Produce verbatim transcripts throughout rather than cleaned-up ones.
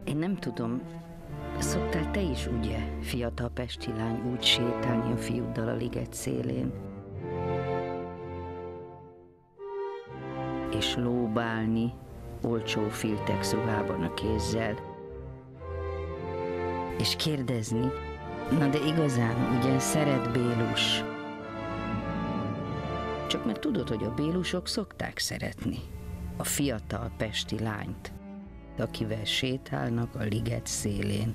Én nem tudom, szoktál te is, ugye, fiatal pesti lány, úgy sétálni a fiúddal a liget szélén? És lóbálni olcsó Filtex ruhában a kézzel. És kérdezni, na de igazán, ugye szeret Bélus? Csak mert tudod, hogy a bélusok szokták szeretni a fiatal pesti lányt, akivel sétálnak a liget szélén.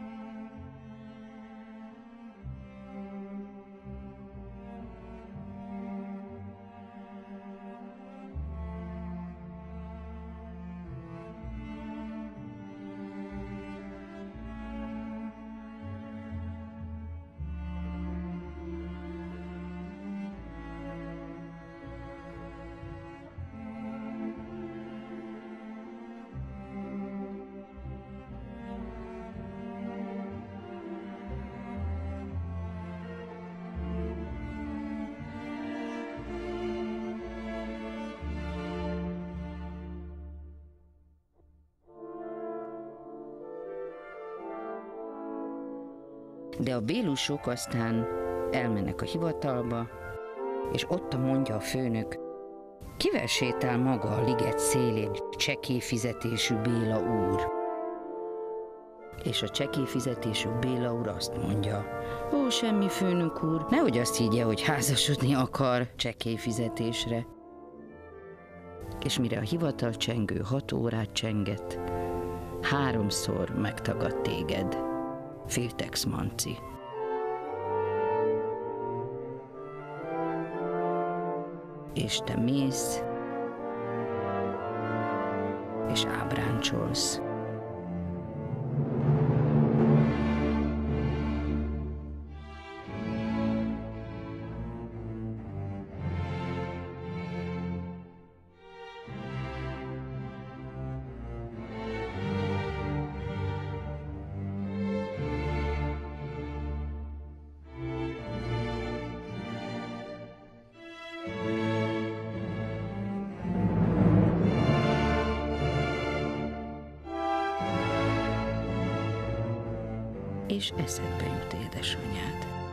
De a bélusok aztán elmennek a hivatalba, és ott mondja a főnök, kivel sétál maga a liget szélén csekély fizetésű Béla úr? És a csekély fizetésű Béla úr azt mondja, ó, semmi főnök úr, nehogy azt higgye, hogy házasodni akar csekély fizetésre. És mire a hivatal csengő hat órát csengett, háromszor megtagad téged Filtex Manci. És te mész, és ábráncsolsz. És eszedbe jut édesanyád.